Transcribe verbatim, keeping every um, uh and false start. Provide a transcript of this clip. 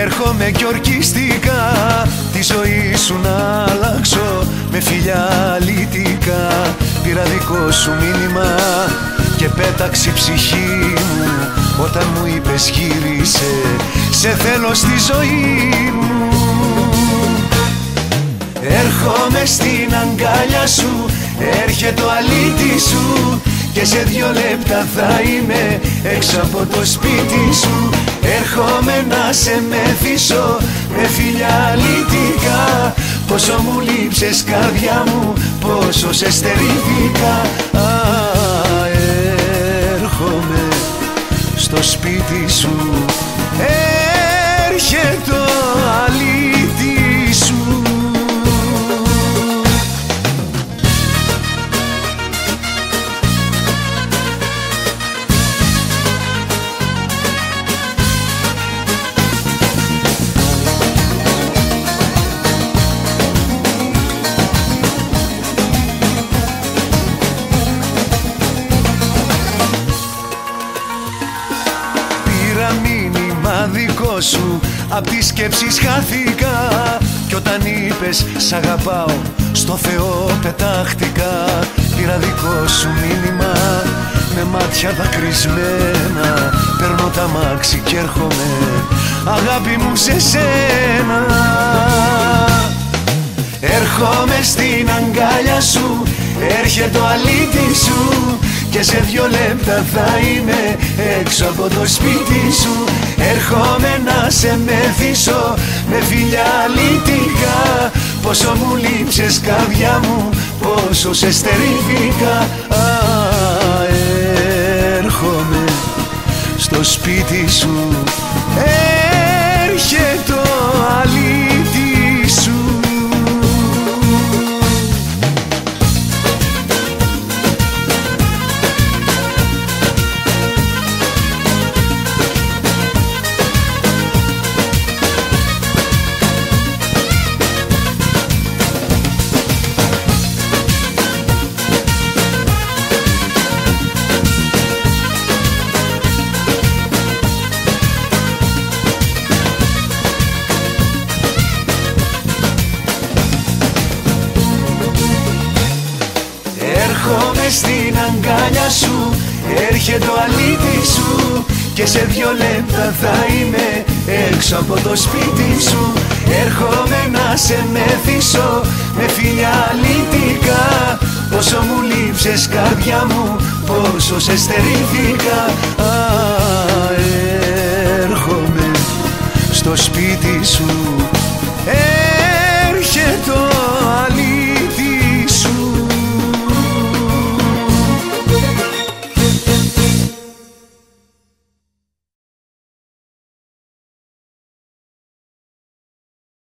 Έρχομαι κι ορκιστικά τη ζωή σου να αλλάξω με φιλιά αλήτικα. Πήρα δικό σου μήνυμα και πέταξε η ψυχή μου όταν μου είπες γύρισε, σε θέλω στη ζωή μου. Έρχομαι στην αγκάλια σου, έρχεται το αλήτη σου και σε δυο λεπτά θα είμαι έξω από το σπίτι σου. Έρχομαι να σε μεθύσω με φιλιά αλήτικα. Πόσο μου λείψες καρδιά μου, πόσο σε στερήθηκα. Α, έρχομαι στο σπίτι σου, έρχεται το αλήτη σου. Δικό σου, απ' τις σκέψεις χάθηκα κι όταν είπες σ' αγαπάω στο Θεό πετάχτηκα. Πήρα δικό σου μήνυμα με μάτια δακρυσμένα, παίρνω τα μάξι κι έρχομαι αγάπη μου σε σένα. Έρχομαι στην αγκάλια σου, έρχεται το αλήτη σου και σε δυο λεπτά θα είμαι έξω από το σπίτι σου. Έρχομαι να σε μεθύσω με φιλιά αλήτικα. Πόσο μου λείψες καρδιά μου, πόσο σε στερήθηκα. Α, έρχομαι στο σπίτι σου, έρχεται το αλήτη σου. Έρχομαι στην αγκάλια σου, έρχεται το αλήτη σου και σε δυο λεπτά θα είμαι έξω από το σπίτι σου. Έρχομαι να σε μεθύσω με φιλιά αλήτικα. Πόσο μου λείψες καρδιά μου, πόσο σε στερήθηκα. Α, έρχομαι στο σπίτι σου.